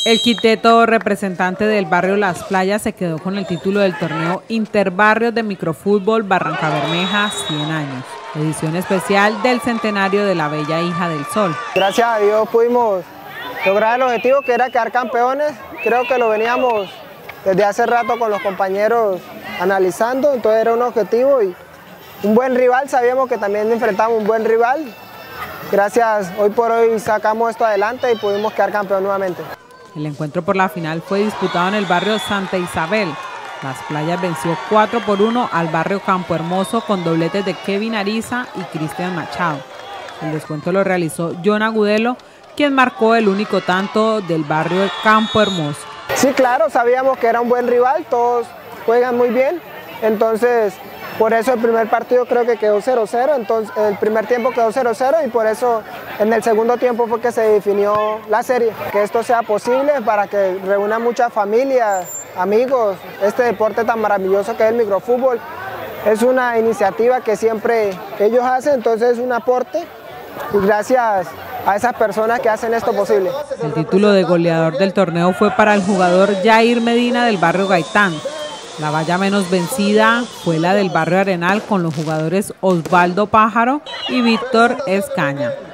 El quinteto representante del barrio Las Playas se quedó con el título del torneo Interbarrios de Microfútbol Barrancabermeja 100 años, edición especial del centenario de la Bella Hija del Sol. Gracias a Dios pudimos lograr el objetivo, que era quedar campeones. Creo que lo veníamos desde hace rato con los compañeros analizando, entonces era un objetivo y un buen rival. Sabíamos que también enfrentamos un buen rival. Gracias, hoy por hoy sacamos esto adelante y pudimos quedar campeón nuevamente. El encuentro por la final fue disputado en el barrio Santa Isabel. Las Playas venció 4-1 al barrio Campo Hermoso con dobletes de Kevin Ariza y Cristian Machado. El descuento lo realizó John Agudelo, quien marcó el único tanto del barrio Campo Hermoso. Sí, claro, sabíamos que era un buen rival, todos juegan muy bien, entonces por eso el primer partido creo que quedó 0-0, entonces el primer tiempo quedó 0-0 y por eso en el segundo tiempo fue que se definió la serie. Que esto sea posible para que reúna muchas familias, amigos, este deporte tan maravilloso que es el microfútbol. Es una iniciativa que siempre ellos hacen, entonces es un aporte y gracias a esas personas que hacen esto posible. El título de goleador del torneo fue para el jugador Jair Medina del barrio Gaitán. La valla menos vencida fue la del barrio Arenal con los jugadores Osvaldo Pájaro y Víctor Escaña.